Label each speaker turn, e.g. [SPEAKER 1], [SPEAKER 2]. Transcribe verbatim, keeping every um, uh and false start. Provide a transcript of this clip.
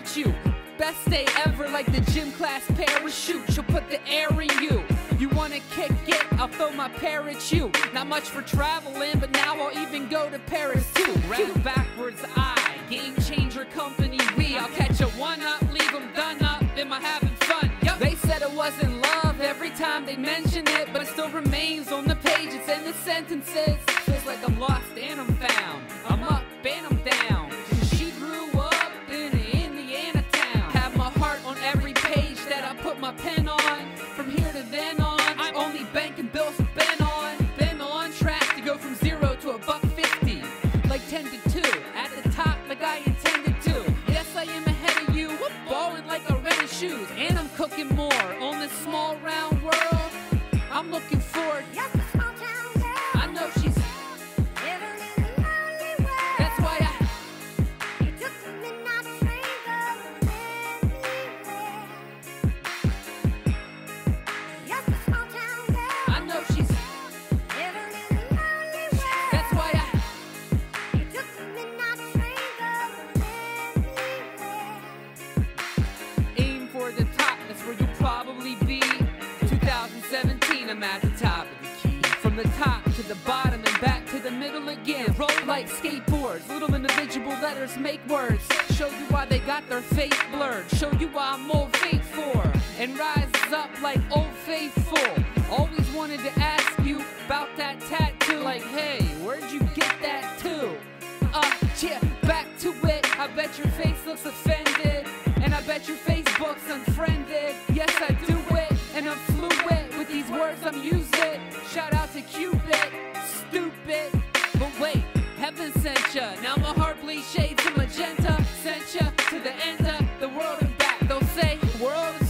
[SPEAKER 1] at you. Best day ever, like the gym class parachute. She'll put the air in you. You wanna kick it? I'll throw my pair at you. Not much for traveling, but now I'll even go to Paris too. Grab a backwards eye, game changer company we. I'll catch a one up, leave them done up. Am I having fun? Yep. They said it wasn't love every time they mention it, but it still remains on the page. It's in the sentences. Feels like I'm lost and I'm found. I'm up and I'm down. She grew up in an Indiana town. Have my heart on every page that I put my pen on. From here to then on, I'm only banking bills have been on. Been on track to go from zero to a buck fifty, like ten to two. At the top, like I intended to. Yes, I am ahead of you, balling like a red shoes, and I'm cooking more on this small round world. I'm looking forward.
[SPEAKER 2] Just a small town girl.
[SPEAKER 1] I know she's.
[SPEAKER 2] Living in a lonely world.
[SPEAKER 1] That's why I.
[SPEAKER 2] You took the midnight train going anywhere. Just a small town girl.
[SPEAKER 1] I know she's.
[SPEAKER 2] Living in a lonely world.
[SPEAKER 1] That's why I.
[SPEAKER 2] You took the midnight train going anywhere.
[SPEAKER 1] Aim for the top, that's where you'll probably be. two thousand seventeen, I'm at the top of the key. From the top to the bottom and back to the middle again. Roll like skateboards, little individual letters make words. Show you why they got their fate blurred. Show you why I'm old faithful and rises up like old faithful. Always wanted to ask you about that tattoo. Like, hey, where'd you get that too? Uh, yeah, back to it. I bet your face looks offended, and I bet your Facebook's unfriended. Yes, I do it, and I'm fluid with these words I'm using. Shout out to Cupid, stupid. But wait, heaven sent ya. Now my heart bleeds shades of magenta. Sent ya to the end of the world and back. They'll say, world is